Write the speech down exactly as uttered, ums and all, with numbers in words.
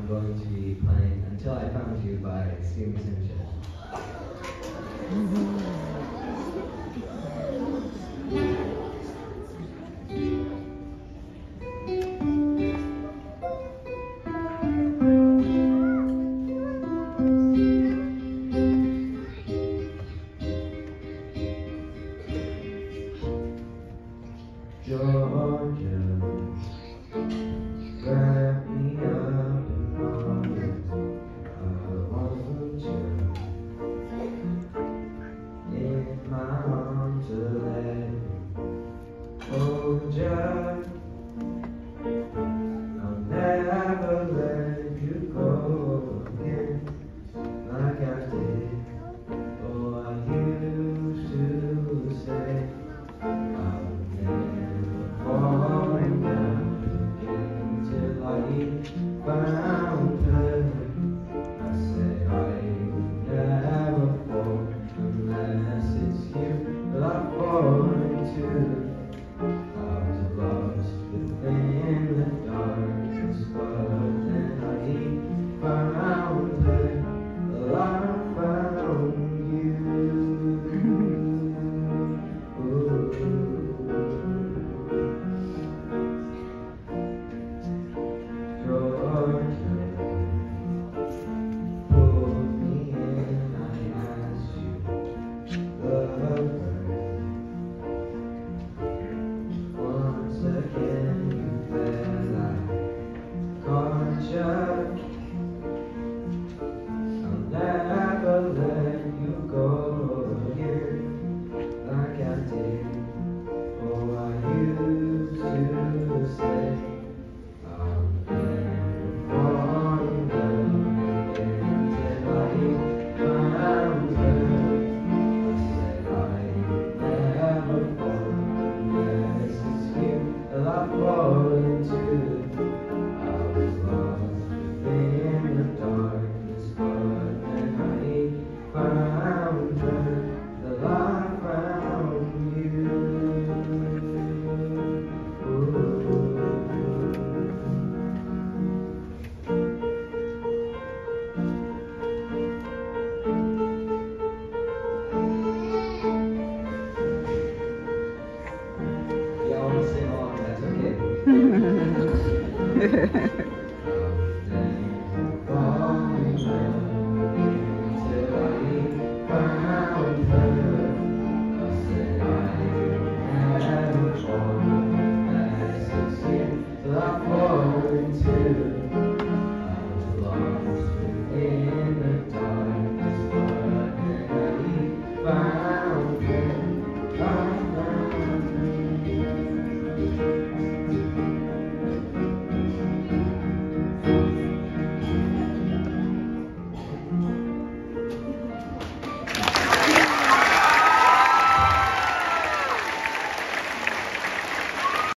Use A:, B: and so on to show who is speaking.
A: I'm going to be playing Until I Found You by Steven Sanchez. Georgia, wrap me up in arms. I want you in my arms to let me hold you. I'll never let you go again like I did. Oh, I used to say I'll never falling down again till I found her. I said I would never fall unless it's you that I fall into. I was lost within the darkness, but then I found her. Well, I found you. Georgia, pulled me in, I asked you, love her. Once again you felt like conscious. I'll never let you go again like I did. Oh, I used to say I'll never fall in love again till I found her. I said I never fall unless it's you that I fall into. I was lost within the darkness, but then I found her. Till I found you. Y'all want to sing along, that's okay.